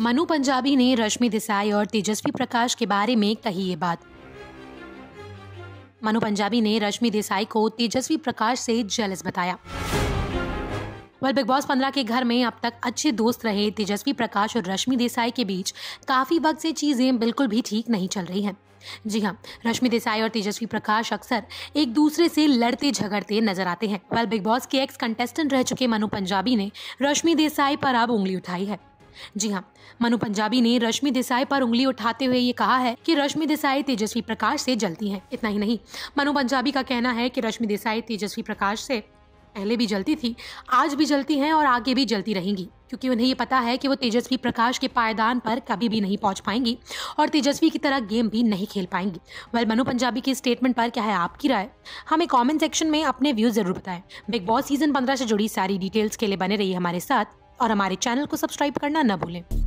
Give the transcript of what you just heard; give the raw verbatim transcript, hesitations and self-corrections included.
मनु पंजाबी ने रश्मि देसाई और तेजस्वी प्रकाश के बारे में कही ये बात। मनु पंजाबी ने रश्मि देसाई को तेजस्वी प्रकाश से जेलस बताया। वेल बिग बॉस पंद्रह के घर में अब तक अच्छे दोस्त रहे तेजस्वी प्रकाश और रश्मि देसाई के बीच काफी वक्त से चीजें बिल्कुल भी ठीक नहीं चल रही हैं। जी हाँ, रश्मि देसाई और तेजस्वी प्रकाश अक्सर एक दूसरे से लड़ते झगड़ते नजर आते हैं। वेल बिग बॉस के एक्स कंटेस्टेंट रह चुके मनु पंजाबी ने रश्मि देसाई पर अब उंगली उठाई है। जी हाँ, मनु पंजाबी ने रश्मि देसाई पर उंगली उठाते हुए ये कहा है कि रश्मि देसाई तेजस्वी प्रकाश से जलती हैं। इतना ही नहीं, मनु पंजाबी का कहना है कि रश्मि देसाई तेजस्वी प्रकाश से पहले भी जलती थी, आज भी जलती हैं और आगे भी जलती रहेंगी, क्योंकि उन्हें ये पता है कि वो तेजस्वी प्रकाश के पायदान पर कभी भी नहीं पहुंच पाएंगी और तेजस्वी की तरह गेम भी नहीं खेल पाएंगी। वेल मनु पंजाबी की स्टेटमेंट पर क्या है आपकी राय? हमें कमेंट सेक्शन में अपने व्यूज जरूर बताएं। बिग बॉस सीजन पंद्रह से जुड़ी सारी डिटेल्स के लिए बने रहिए हमारे साथ और हमारे चैनल को सब्सक्राइब करना न भूलें।